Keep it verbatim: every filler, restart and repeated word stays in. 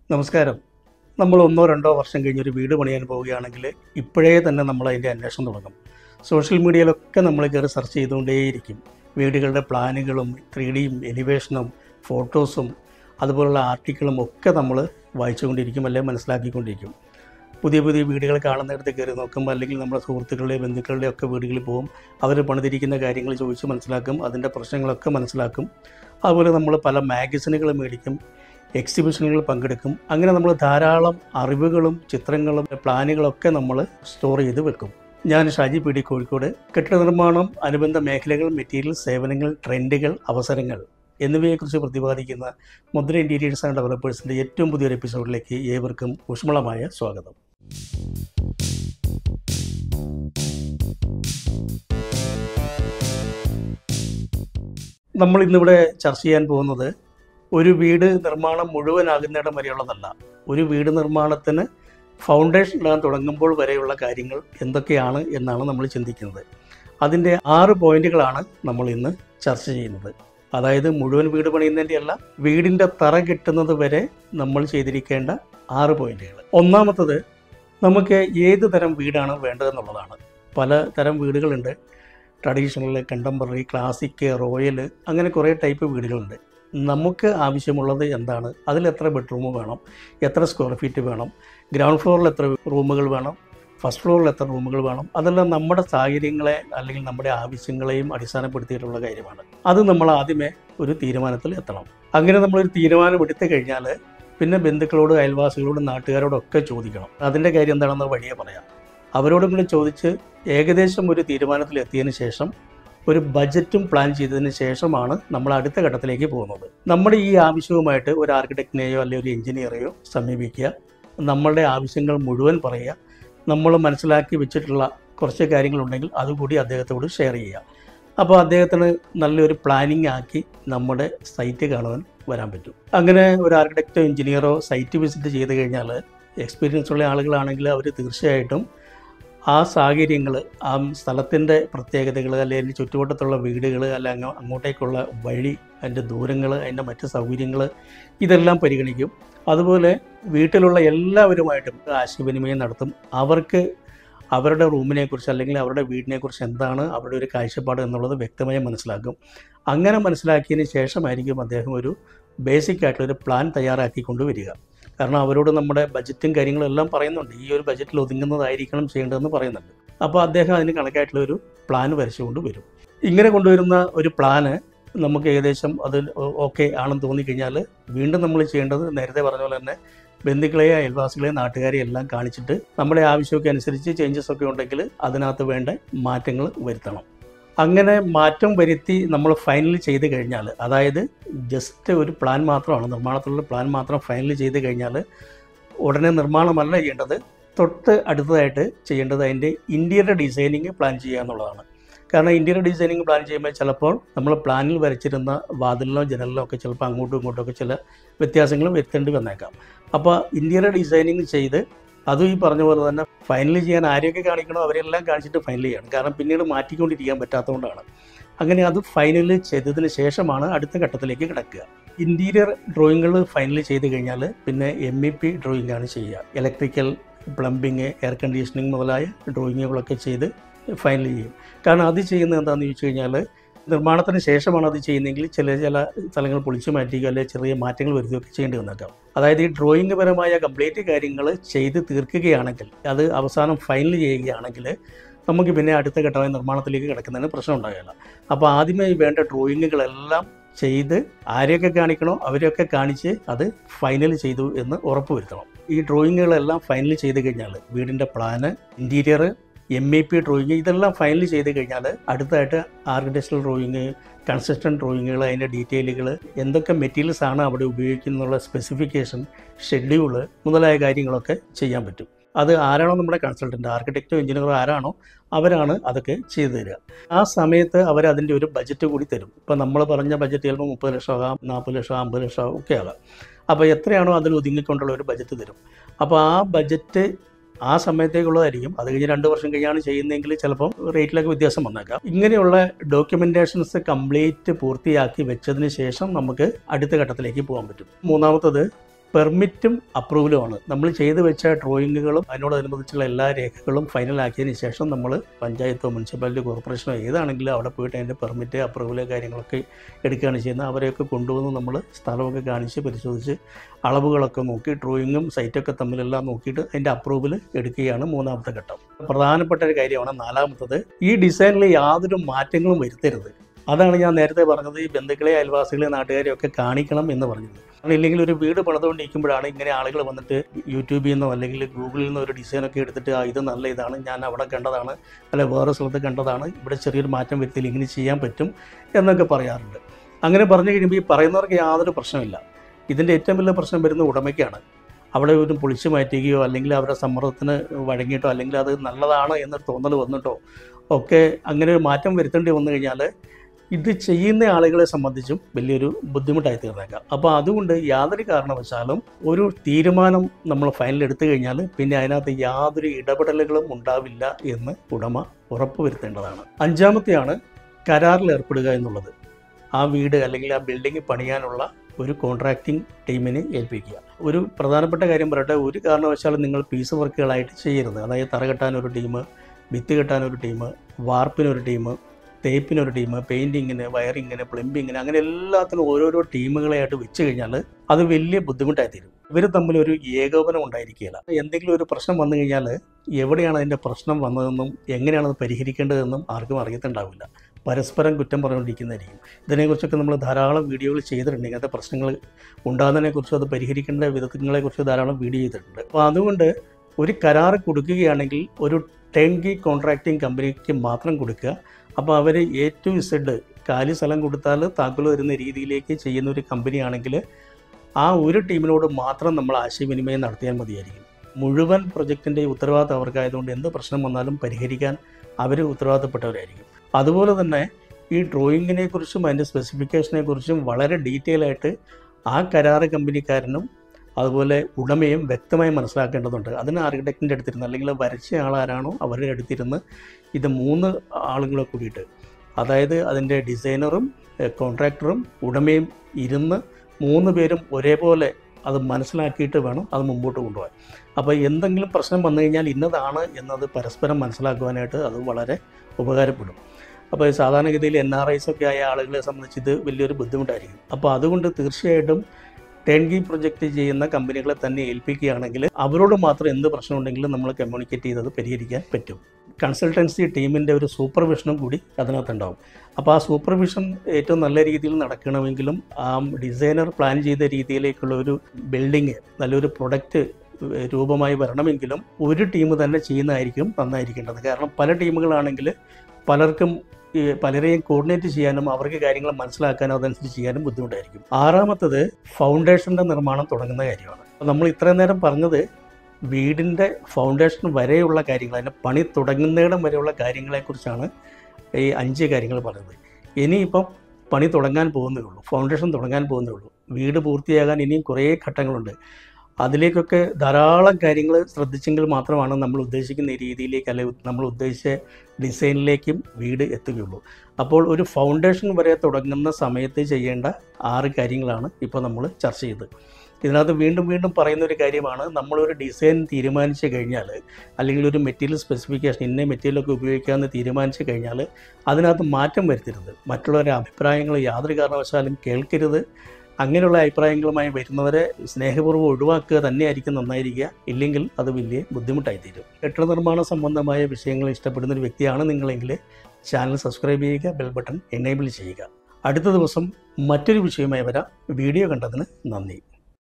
നമസ്കാരം. നമ്മൾ ഒന്നോ രണ്ടോ വർഷം കഴിഞ്ഞൊരു വീട് പണിയാൻ പോവുകയാണെങ്കിൽ ഇപ്പോഴേ തന്നെ നമ്മൾ അതിൻ്റെ അന്വേഷണം തുടങ്ങും. സോഷ്യൽ മീഡിയയിലൊക്കെ നമ്മൾ കയറി സെർച്ച് ചെയ്തുകൊണ്ടേയിരിക്കും. വീടുകളുടെ പ്ലാനുകളും ത്രീ ഡിയും എലിവേഷനും ഫോട്ടോസും അതുപോലുള്ള ആർട്ടിക്കിളും ഒക്കെ നമ്മൾ വായിച്ചുകൊണ്ടിരിക്കും, അല്ലെങ്കിൽ മനസ്സിലാക്കിക്കൊണ്ടിരിക്കും. പുതിയ പുതിയ വീടുകൾ കാണുന്നിടത്ത് കയറി നോക്കും, അല്ലെങ്കിൽ നമ്മുടെ സുഹൃത്തുക്കളുടെ ബന്ധുക്കളുടെ ഒക്കെ വീടുകളിൽ പോകും. അവർ പണിതിരിക്കുന്ന കാര്യങ്ങൾ ചോദിച്ച് മനസ്സിലാക്കും, അതിൻ്റെ പ്രശ്നങ്ങളൊക്കെ മനസ്സിലാക്കും. അതുപോലെ നമ്മൾ പല മാഗസിനുകൾ മേടിക്കും, എക്സിബിഷനുകളിൽ പങ്കെടുക്കും. അങ്ങനെ നമ്മൾ ധാരാളം അറിവുകളും ചിത്രങ്ങളും പ്ലാനുകളൊക്കെ നമ്മൾ സ്റ്റോർ ചെയ്ത് വെക്കും. ഞാൻ ഷാജി പി ഡി കോഴിക്കോട്. കെട്ടിട നിർമ്മാണം, അനുബന്ധ മേഖലകൾ, മെറ്റീരിയൽ, സേവനങ്ങൾ, ട്രെൻഡുകൾ, അവസരങ്ങൾ എന്നിവയെക്കുറിച്ച് പ്രതിപാദിക്കുന്ന മുദ്ര ഇൻറ്റീരിയേഴ്സ് ആൻഡ് ഡെവലപ്പേഴ്സിൻ്റെ ഏറ്റവും പുതിയൊരു എപ്പിസോഡിലേക്ക് ഏവർക്കും ഊഷ്മളമായ സ്വാഗതം. നമ്മൾ ഇന്നിവിടെ ചർച്ച ചെയ്യാൻ പോകുന്നത് ഒരു വീട് നിർമ്മാണം മുഴുവനാകുന്നിടം വരെയുള്ളതല്ല. ഒരു വീട് നിർമ്മാണത്തിന് ഫൗണ്ടേഷൻ ഇടാൻ തുടങ്ങുമ്പോൾ വരെയുള്ള കാര്യങ്ങൾ എന്തൊക്കെയാണ് എന്നാണ് നമ്മൾ ചിന്തിക്കുന്നത്. അതിൻ്റെ ആറ് പോയിന്റുകളാണ് നമ്മൾ ഇന്ന് ചർച്ച ചെയ്യുന്നത്. അതായത് മുഴുവൻ വീട് പണിയുന്നതിൻ്റെ അല്ല, വീടിൻ്റെ തറ കെട്ടുന്നത് വരെ നമ്മൾ ചെയ്തിരിക്കേണ്ട ആറ് പോയിന്റുകൾ. ഒന്നാമത്തത്, നമുക്ക് ഏത് തരം വീടാണ് വേണ്ടതെന്നുള്ളതാണ്. പല തരം വീടുകളുണ്ട്. ട്രഡീഷണൽ, കണ്ടംപററി, ക്ലാസിക്, റോയൽ, അങ്ങനെ കുറേ ടൈപ്പ് വീടുകളുണ്ട്. നമുക്ക് ആവശ്യമുള്ളത് എന്താണ്? അതിൽ എത്ര ബെഡ്റൂം വേണം, എത്ര സ്ക്വയർ ഫീറ്റ് വേണം, ഗ്രൗണ്ട് ഫ്ലോറിൽ എത്ര റൂമുകൾ വേണം, ഫസ്റ്റ് ഫ്ലോറിൽ എത്ര റൂമുകൾ വേണം, അതെല്ലാം നമ്മുടെ സാഹചര്യങ്ങളെ അല്ലെങ്കിൽ നമ്മുടെ ആവശ്യങ്ങളെയും അടിസ്ഥാനപ്പെടുത്തിയിട്ടുള്ള കാര്യമാണ്. അത് നമ്മൾ ആദ്യമേ ഒരു തീരുമാനത്തിൽ എത്തണം. അങ്ങനെ നമ്മളൊരു തീരുമാനം എടുത്തു കഴിഞ്ഞാൽ പിന്നെ ബന്ധുക്കളോട്, അയൽവാസികളോട്, നാട്ടുകാരോടൊക്കെ ചോദിക്കണം. അതിൻ്റെ കാര്യം എന്താണെന്ന് വഴിയെ പറയാം. അവരോടും കൂടി ചോദിച്ച് ഏകദേശം ഒരു തീരുമാനത്തിൽ എത്തിയതിന് ശേഷം ഒരു ബജറ്റും പ്ലാൻ ചെയ്തതിന് ശേഷമാണ് നമ്മൾ അടുത്ത ഘട്ടത്തിലേക്ക് പോകുന്നത്. നമ്മുടെ ഈ ആവശ്യവുമായിട്ട് ഒരു ആർക്കിടെക്റ്റിനെയോ അല്ലെങ്കിൽ ഒരു എഞ്ചിനീയറെയോ സമീപിക്കുക. നമ്മളുടെ ആവശ്യങ്ങൾ മുഴുവൻ പറയുക. നമ്മൾ മനസ്സിലാക്കി വെച്ചിട്ടുള്ള കുറച്ച് കാര്യങ്ങളുണ്ടെങ്കിൽ അതുകൂടി അദ്ദേഹത്തോട് ഷെയർ ചെയ്യുക. അപ്പോൾ അദ്ദേഹത്തിന് നല്ലൊരു പ്ലാനിങ് ആക്കി നമ്മുടെ സൈറ്റ് കാണുവാൻ വരാൻ പറ്റും. അങ്ങനെ ഒരു ആർക്കിടെക്റ്റോ എഞ്ചിനീയറോ സൈറ്റ് വിസിറ്റ് ചെയ്ത് കഴിഞ്ഞാൽ എക്സ്പീരിയൻസ് ഉള്ള ആളുകളാണെങ്കിൽ അവർ തീർച്ചയായിട്ടും ആ സാഹചര്യങ്ങൾ, ആ സ്ഥലത്തിൻ്റെ പ്രത്യേകതകൾ, അല്ലെങ്കിൽ ചുറ്റുവട്ടത്തുള്ള വീടുകൾ, അല്ലെങ്കിൽ അങ്ങോട്ടേക്കുള്ള വഴി, അതിൻ്റെ ദൂരങ്ങൾ, അതിൻ്റെ മറ്റ് സൗകര്യങ്ങൾ, ഇതെല്ലാം പരിഗണിക്കും. അതുപോലെ വീട്ടിലുള്ള എല്ലാവരുമായിട്ടും ആശയവിനിമയം നടത്തും. അവർക്ക് അവരുടെ റൂമിനെക്കുറിച്ച് അല്ലെങ്കിൽ അവരുടെ വീടിനെക്കുറിച്ച് എന്താണ് അവരുടെ ഒരു കാഴ്ചപ്പാട് എന്നുള്ളത് വ്യക്തമായി മനസ്സിലാക്കും. അങ്ങനെ മനസ്സിലാക്കിയതിന് ശേഷമായിരിക്കും അദ്ദേഹം ഒരു ബേസിക് ആയിട്ടുള്ളൊരു പ്ലാൻ തയ്യാറാക്കി കൊണ്ടുവരിക. കാരണം അവരോട് നമ്മുടെ ബജറ്റും കാര്യങ്ങളും എല്ലാം പറയുന്നുണ്ട്. ഈ ഒരു ബജറ്റിൽ ഒതുങ്ങുന്നതായിരിക്കണം ചെയ്യേണ്ടതെന്ന് പറയുന്നുണ്ട്. അപ്പോൾ അദ്ദേഹം അതിന് കണക്കായിട്ടുള്ളൊരു പ്ലാൻ വരച്ചുകൊണ്ട് വരും. ഇങ്ങനെ കൊണ്ടുവരുന്ന ഒരു പ്ലാന് നമുക്ക് ഏകദേശം അത് ഓക്കെ ആണെന്ന് തോന്നിക്കഴിഞ്ഞാൽ വീണ്ടും നമ്മൾ ചെയ്യേണ്ടത് നേരത്തെ പറഞ്ഞ പോലെ തന്നെ ബന്ധുക്കളെയോ അയൽവാസികളെയോ നാട്ടുകാരെയോ എല്ലാം കാണിച്ചിട്ട് നമ്മുടെ ആവശ്യമൊക്കെ അനുസരിച്ച് ചേഞ്ചസ് ഒക്കെ ഉണ്ടെങ്കിൽ അതിനകത്ത് വേണ്ട മാറ്റങ്ങൾ വരുത്തണം. അങ്ങനെ മാറ്റം വരുത്തി നമ്മൾ ഫൈനൽ ചെയ്ത് കഴിഞ്ഞാൽ, അതായത് ജസ്റ്റ് ഒരു പ്ലാൻ മാത്രമാണ്, നിർമ്മാണത്തിലുള്ള പ്ലാൻ മാത്രം ഫൈനൽ ചെയ്ത് കഴിഞ്ഞാൽ ഉടനെ നിർമ്മാണമല്ല ചെയ്യേണ്ടത്. തൊട്ട് അടുത്തതായിട്ട് ചെയ്യേണ്ടത് അതിൻ്റെ ഇൻറ്റീരിയർ ഡിസൈനിങ് പ്ലാൻ ചെയ്യുക എന്നുള്ളതാണ്. കാരണം ഇൻറ്റീരിയർ ഡിസൈനിങ് പ്ലാൻ ചെയ്യുമ്പോൾ ചിലപ്പോൾ നമ്മൾ പ്ലാനിൽ വരച്ചിരുന്ന വാതിലിനോ ജനലിനോ ഒക്കെ ചിലപ്പോൾ അങ്ങോട്ടും ഇങ്ങോട്ടും ഒക്കെ ചില വ്യത്യാസങ്ങൾ വരുത്തേണ്ടി വന്നേക്കാം. അപ്പോൾ ഇൻറ്റീരിയർ ഡിസൈനിങ് ചെയ്ത് അതും ഈ പറഞ്ഞ പോലെ തന്നെ ഫൈനൽ ചെയ്യാൻ ആരെയൊക്കെ കാണിക്കണോ അവരെല്ലാം കാണിച്ചിട്ട് ഫൈനൽ ചെയ്യണം. കാരണം പിന്നീട് മാറ്റിക്കൊണ്ടിരിക്കാൻ പറ്റാത്തതുകൊണ്ടാണ്. അങ്ങനെ അത് ഫൈനൽ ചെയ്തതിന് ശേഷമാണ് അടുത്ത ഘട്ടത്തിലേക്ക് കിടക്കുക. ഇൻറ്റീരിയർ ഡ്രോയിങ്ങുകൾ ഫൈനൽ ചെയ്ത് കഴിഞ്ഞാൽ പിന്നെ എം ഇ പി ഡ്രോയിങ് ആണ് ചെയ്യുക. ഇലക്ട്രിക്കൽ, പ്ലംബിങ്, എയർ കണ്ടീഷനിങ് മുതലായ ഡ്രോയിങ്ങുകളൊക്കെ ചെയ്ത് ഫൈനൽ ചെയ്യും. കാരണം അത് ചെയ്യുന്നത് എന്താണെന്ന് ചോദിച്ചു കഴിഞ്ഞാൽ നിർമ്മാണത്തിന് ശേഷമാണ് അത് ചെയ്യുന്നതെങ്കിൽ ചില ചില സ്ഥലങ്ങൾ പൊളിച്ചു മാറ്റുകയോ അല്ലെങ്കിൽ ചെറിയ മാറ്റങ്ങൾ വരുത്തുകയൊക്കെ ചെയ്യേണ്ടി വന്നേക്കാം. അതായത് ഈ ഡ്രോയിങ് പരമായ കംപ്ലീറ്റ് കാര്യങ്ങൾ ചെയ്ത് തീർക്കുകയാണെങ്കിൽ, അത് അവസാനം ഫൈനൽ ചെയ്യുകയാണെങ്കിൽ നമുക്ക് പിന്നെ അടുത്ത ഘട്ടമായ നിർമ്മാണത്തിലേക്ക് കിടക്കുന്നതിന് പ്രശ്നം ഉണ്ടാകില്ല. അപ്പോൾ ആദ്യമേ വേണ്ട ഡ്രോയിങ്ങുകളെല്ലാം ചെയ്ത് ആരെയൊക്കെ കാണിക്കണോ അവരെയൊക്കെ കാണിച്ച് അത് ഫൈനൽ ചെയ്തു എന്ന് ഉറപ്പ് വരുത്തണം. ഈ ഡ്രോയിങ്ങുകളെല്ലാം ഫൈനൽ ചെയ്ത് കഴിഞ്ഞാൽ വീടിൻ്റെ plan, interior, M E P drawing, ഇതെല്ലാം ഫൈനൽ ചെയ്ത് കഴിഞ്ഞാൽ അടുത്തായിട്ട് ആർക്കിടെക്ചറൽ ഡ്രോയിങ്, കൺസ്ട്രക്ഷൻ ഡ്രോയിങ്ങുകൾ, അതിൻ്റെ ഡീറ്റെയിലുകൾ, എന്തൊക്കെ മെറ്റീരിയൽസ് ആണ് അവിടെ ഉപയോഗിക്കുന്നുള്ള സ്പെസിഫിക്കേഷൻ, ഷെഡ്യൂള് മുതലായ കാര്യങ്ങളൊക്കെ ചെയ്യാൻ പറ്റും. അത് ആരാണോ നമ്മുടെ കൺസൾട്ടൻ്റ്, ആർക്കിടെക്റ്റോ എഞ്ചിനീയറോ ആരാണോ അവരാണ് അതൊക്കെ ചെയ്തു തരിക. ആ സമയത്ത് അവർ അതിൻ്റെ ഒരു ബജറ്റ് കൂടി തരും. ഇപ്പോൾ നമ്മൾ പറഞ്ഞ ബജറ്റ് ചിലപ്പോൾ മുപ്പത് ലക്ഷം ആകാം, നാൽപ്പത് ലക്ഷം, അമ്പത് ലക്ഷം ഒക്കെ ആകാം. അപ്പോൾ എത്രയാണോ അതിൽ ഒതുങ്ങിക്കൊണ്ടുള്ള ഒരു ബജറ്റ് തരും. അപ്പോൾ ആ ബജറ്റ് ആ സമയത്തേക്കുള്ളതായിരിക്കും. അത് കഴിഞ്ഞ് രണ്ട് വർഷം കഴിഞ്ഞാണ് ചെയ്യുന്നതെങ്കിൽ ചിലപ്പം റേറ്റിലൊക്കെ വ്യത്യാസം വന്നേക്കാം. ഇങ്ങനെയുള്ള ഡോക്യുമെൻറ്റേഷൻസ് കംപ്ലീറ്റ് പൂർത്തിയാക്കി വെച്ചതിന് ശേഷം നമുക്ക് അടുത്ത ഘട്ടത്തിലേക്ക് പോകാൻ പറ്റും. മൂന്നാമത്തത് പെർമിറ്റും അപ്രൂവലുമാണ്. നമ്മൾ ചെയ്തു വെച്ച ഡ്രോയിങ്ങുകളും അതിനോടനുബന്ധിച്ചുള്ള എല്ലാ രേഖകളും ഫൈനലാക്കിയതിന് ശേഷം നമ്മൾ പഞ്ചായത്തോ മുനിസിപ്പാലിറ്റി കോർപ്പറേഷനോ ഏതാണെങ്കിലും അവിടെ പോയിട്ട് അതിൻ്റെ പെർമിറ്റ് അപ്രൂവൽ കാര്യങ്ങളൊക്കെ എടുക്കുകയാണ് ചെയ്യുന്നത്. അവരെയൊക്കെ കൊണ്ടുവന്ന് നമ്മൾ സ്ഥലമൊക്കെ കാണിച്ച് പരിശോധിച്ച് അളവുകളൊക്കെ നോക്കി ഡ്രോയിങ്ങും സൈറ്റൊക്കെ തമ്മിലെല്ലാം നോക്കിയിട്ട് അതിൻ്റെ അപ്രൂവൽ എടുക്കുകയാണ് മൂന്നാമത്തെ ഘട്ടം. പ്രധാനപ്പെട്ട ഒരു കാര്യമാണ് നാലാമത്തത്, ഈ ഡിസൈനിൽ യാതൊരു മാറ്റങ്ങളും വരുത്തരുത്. അതാണ് ഞാൻ നേരത്തെ പറഞ്ഞത്, ഈ ബന്ധുക്കളെ അയൽവാസികളെ നാട്ടുകാരെയൊക്കെ കാണിക്കണം എന്ന് പറഞ്ഞത്. ഇല്ലെങ്കിൽ ഒരു വീട് പണിതുകൊണ്ടിരിക്കുമ്പോഴാണ് ഇങ്ങനെ ആളുകൾ വന്നിട്ട് യൂട്യൂബിൽ നിന്നോ അല്ലെങ്കിൽ ഗൂഗിളിൽ നിന്നോ ഒരു ഡിസൈനൊക്കെ എടുത്തിട്ട് ആ ഇത് നല്ല ഇതാണ്, ഞാൻ അവിടെ കണ്ടതാണ്, അല്ലെ വേറെ സ്ഥലത്ത് കണ്ടതാണ്, ഇവിടെ ചെറിയൊരു മാറ്റം വരുത്തിയിൽ ഇങ്ങനെ ചെയ്യാൻ പറ്റും എന്നൊക്കെ പറയാറുണ്ട്. അങ്ങനെ പറഞ്ഞു കഴിയുമ്പോൾ ഈ പറയുന്നവർക്ക് യാതൊരു പ്രശ്നമില്ല. ഇതിൻ്റെ ഏറ്റവും വലിയ പ്രശ്നം വരുന്ന ഉടമയ്ക്കാണ്. അവിടെ ഒരു പൊളിച്ചു മാറ്റുകയോ അല്ലെങ്കിൽ അവരുടെ സമ്മർദ്ദത്തിന് വഴങ്ങിയിട്ടോ അല്ലെങ്കിൽ അത് നല്ലതാണ് എന്നൊരു തോന്നൽ വന്നിട്ടോ ഒക്കെ അങ്ങനെ ഒരു മാറ്റം വരുത്തേണ്ടി വന്നു കഴിഞ്ഞാൽ ഇത് ചെയ്യുന്ന ആളുകളെ സംബന്ധിച്ചും വലിയൊരു ബുദ്ധിമുട്ടായി തീർന്നേക്കാം. അപ്പോൾ അതുകൊണ്ട് യാതൊരു കാരണവശാലും ഒരു തീരുമാനം നമ്മൾ ഫൈനൽ എടുത്തു കഴിഞ്ഞാൽ പിന്നെ അതിനകത്ത് യാതൊരു ഇടപെടലുകളും ഉണ്ടാവില്ല എന്ന് ഉടമ ഉറപ്പുവരുത്തേണ്ടതാണ്. അഞ്ചാമത്തെയാണ് കരാറിൽ ഏർപ്പെടുക എന്നുള്ളത്. ആ വീട് അല്ലെങ്കിൽ ആ ബിൽഡിംഗ് പണിയാനുള്ള ഒരു കോൺട്രാക്റ്റിംഗ് ടീമിനെ ഏൽപ്പിക്കുക. ഒരു പ്രധാനപ്പെട്ട കാര്യം പറയട്ടെ, ഒരു കാരണവശാലും നിങ്ങൾ പീസ് വർക്കുകളായിട്ട് ചെയ്യരുത്. അതായത് തറ കെട്ടാനൊരു ടീം, ഭിത്തി കെട്ടാനൊരു ടീം, വാർപ്പിനൊരു ടീം, തേപ്പിനൊരു ടീം, പെയിൻറ്റിങ്ങിന്, വയറിങ്ങിന്, പ്ലംബിങ്ങിന്, അങ്ങനെ എല്ലാത്തിനും ഓരോരോ ടീമുകളായിട്ട് വെച്ച് കഴിഞ്ഞാൽ അത് വലിയ ബുദ്ധിമുട്ടായി തീരും. ഇവർ തമ്മിലൊരു ഏകോപനം ഉണ്ടായിരിക്കുകയില്ല. എന്തെങ്കിലും ഒരു പ്രശ്നം വന്നു കഴിഞ്ഞാൽ എവിടെയാണ് അതിൻ്റെ പ്രശ്നം വന്നതെന്നും എങ്ങനെയാണ് അത് പരിഹരിക്കേണ്ടതെന്നും ആർക്കും അറിയത്തുണ്ടാവില്ല. പരസ്പരം കുറ്റം പറഞ്ഞുകൊണ്ടിരിക്കുന്നതായിരിക്കും. ഇതിനെക്കുറിച്ചൊക്കെ നമ്മൾ ധാരാളം വീഡിയോകൾ ചെയ്തിട്ടുണ്ട്. ഇങ്ങനത്തെ പ്രശ്നങ്ങൾ ഉണ്ടാകുന്നതിനെക്കുറിച്ചും അത് പരിഹരിക്കേണ്ട വിധങ്ങളെക്കുറിച്ച് ധാരാളം വീഡിയോ ചെയ്തിട്ടുണ്ട്. അപ്പോൾ അതുകൊണ്ട് ഒരു കരാർ കൊടുക്കുകയാണെങ്കിൽ ഒരു ടേൺകി കോൺട്രാക്റ്റിംഗ് കമ്പനിക്ക് മാത്രം കൊടുക്കുക. അപ്പോൾ അവർ എ ടു ഇസഡ് കാലി സ്ഥലം കൊടുത്താൽ താക്കോൽ വരുന്ന രീതിയിലേക്ക് ചെയ്യുന്ന ഒരു കമ്പനിയാണെങ്കിൽ ആ ഒരു ടീമിനോട് മാത്രം നമ്മൾ ആശയവിനിമയം നടത്തിയാൽ മതിയായിരിക്കും. മുഴുവൻ പ്രൊജക്റ്റിൻ്റെ ഉത്തരവാദിത്തം അവർക്കായതുകൊണ്ട് എന്ത് പ്രശ്നം വന്നാലും പരിഹരിക്കാൻ അവർ ഉത്തരവാദിത്തപ്പെട്ടവരായിരിക്കും. അതുപോലെ തന്നെ ഈ ഡ്രോയിങ്ങിനെ കുറിച്ചും അതിൻ്റെ സ്പെസിഫിക്കേഷനെ കുറിച്ചും വളരെ ഡീറ്റെയിൽ ആയിട്ട് ആ കരാർ കമ്പനിക്കാരനും അതുപോലെ ഉടമയും വ്യക്തമായി മനസ്സിലാക്കേണ്ടതുണ്ട്. അതിന് ആർക്കിടെക്റ്റിൻ്റെ അടുത്തിരുന്ന് അല്ലെങ്കിൽ വരച്ച ആളാരാണോ അവരുടെ അടുത്തിരുന്ന് ഇത് മൂന്ന് ആളുകളെ കൂടിയിട്ട്, അതായത് അതിൻ്റെ ഡിസൈനറും കോൺട്രാക്ടറും ഉടമയും ഇരുന്ന് മൂന്ന് പേരും ഒരേപോലെ അത് മനസ്സിലാക്കിയിട്ട് വേണം അത് മുമ്പോട്ട് കൊണ്ടുപോകാൻ. അപ്പോൾ എന്തെങ്കിലും പ്രശ്നം വന്നു കഴിഞ്ഞാൽ ഇന്നതാണ് എന്നത് പരസ്പരം മനസ്സിലാക്കുവാനായിട്ട് അത് വളരെ ഉപകാരപ്പെടും. അപ്പോൾ സാധാരണഗതിയിൽ എൻ ആർ ഐസ് ഒക്കെ ആയ ആളുകളെ സംബന്ധിച്ച് ഇത് വലിയൊരു ബുദ്ധിമുട്ടായിരിക്കും. അപ്പോൾ അതുകൊണ്ട് തീർച്ചയായിട്ടും ടേൺകി പ്രൊജക്റ്റ് ചെയ്യുന്ന കമ്പനികളെ തന്നെ ഏൽപ്പിക്കുകയാണെങ്കിൽ അവരോട് മാത്രം എന്ത് പ്രശ്നമുണ്ടെങ്കിലും നമ്മൾ കമ്മ്യൂണിക്കേറ്റ് ചെയ്തത് പരിഹരിക്കാൻ പറ്റും. കൺസൾട്ടൻസി ടീമിൻ്റെ ഒരു സൂപ്പർവിഷനും കൂടി അതിനകത്തുണ്ടാവും. അപ്പോൾ ആ സൂപ്പർവിഷൻ ഏറ്റവും നല്ല രീതിയിൽ നടക്കണമെങ്കിലും ആ ഡിസൈനർ പ്ലാൻ ചെയ്ത രീതിയിലേക്കുള്ള ഒരു ബിൽഡിങ് നല്ലൊരു പ്രൊഡക്റ്റ് രൂപമായി വരണമെങ്കിലും ഒരു ടീം തന്നെ ചെയ്യുന്നതായിരിക്കും നന്നായിരിക്കേണ്ടത്. കാരണം പല ടീമുകളാണെങ്കിൽ പലർക്കും ഈ പലരെയും കോർഡിനേറ്റ് ചെയ്യാനും അവർക്ക് കാര്യങ്ങൾ മനസ്സിലാക്കാനും അതനുസരിച്ച് ചെയ്യാനും ബുദ്ധിമുട്ടായിരിക്കും. ആറാമത്തത് ഫൗണ്ടേഷൻ്റെ നിർമ്മാണം തുടങ്ങുന്ന കാര്യമാണ്. നമ്മൾ ഇത്രയും നേരം പറഞ്ഞത് വീടിൻ്റെ ഫൗണ്ടേഷൻ വരെയുള്ള കാര്യങ്ങൾ, അതിൻ്റെ പണി തുടങ്ങുന്നിടം വരെയുള്ള കാര്യങ്ങളെക്കുറിച്ചാണ് ഈ അഞ്ച് കാര്യങ്ങൾ പറഞ്ഞത്. ഇനിയിപ്പം പണി തുടങ്ങാൻ പോകുന്നേ ഉള്ളൂ, ഫൗണ്ടേഷൻ തുടങ്ങാൻ പോകുന്നേ ഉള്ളൂ. വീട് പൂർത്തിയാകാൻ ഇനിയും കുറേ ഘട്ടങ്ങളുണ്ട്. അതിലേക്കൊക്കെ ധാരാളം കാര്യങ്ങൾ ശ്രദ്ധിച്ചെങ്കിൽ മാത്രമാണ് നമ്മൾ ഉദ്ദേശിക്കുന്ന രീതിയിലേക്ക് അല്ലെങ്കിൽ നമ്മൾ ഉദ്ദേശിച്ച ഡിസൈനിലേക്കും വീട് എത്തുകയുള്ളൂ. അപ്പോൾ ഒരു ഫൗണ്ടേഷൻ വരെ തുടങ്ങുന്ന സമയത്ത് ചെയ്യേണ്ട ആറ് കാര്യങ്ങളാണ് ഇപ്പോൾ നമ്മൾ ചർച്ച ചെയ്തത്. ഇതിനകത്ത് വീണ്ടും വീണ്ടും പറയുന്നൊരു കാര്യമാണ്, നമ്മളൊരു ഡിസൈൻ തീരുമാനിച്ചു കഴിഞ്ഞാൽ അല്ലെങ്കിൽ ഒരു മെറ്റീരിയൽ സ്പെസിഫിക്കേഷൻ ഇന്ന മെറ്റീരിയലൊക്കെ ഉപയോഗിക്കാമെന്ന് തീരുമാനിച്ചു കഴിഞ്ഞാൽ അതിനകത്ത് മാറ്റം വരുത്തരുത്. മറ്റുള്ളവരുടെ അഭിപ്രായങ്ങൾ യാതൊരു കാരണവശാലും കേൾക്കരുത്. അങ്ങനെയുള്ള അഭിപ്രായങ്ങളുമായി വരുന്നവരെ സ്നേഹപൂർവ്വം ഒഴിവാക്കുക തന്നെയായിരിക്കും നന്നായിരിക്കുക. ഇല്ലെങ്കിൽ അത് വലിയ ബുദ്ധിമുട്ടായിത്തീരും. കെട്ടിട നിർമ്മാണ സംബന്ധമായ വിഷയങ്ങൾ ഇഷ്ടപ്പെടുന്ന ഒരു വ്യക്തിയാണ് നിങ്ങളെങ്കിൽ ചാനൽ സബ്സ്ക്രൈബ് ചെയ്യുക, ബെൽ ബട്ടൺ എനേബിൾ ചെയ്യുക. അടുത്ത ദിവസം മറ്റൊരു വിഷയമായി വരാം. വീഡിയോ കണ്ടതിന് നന്ദി.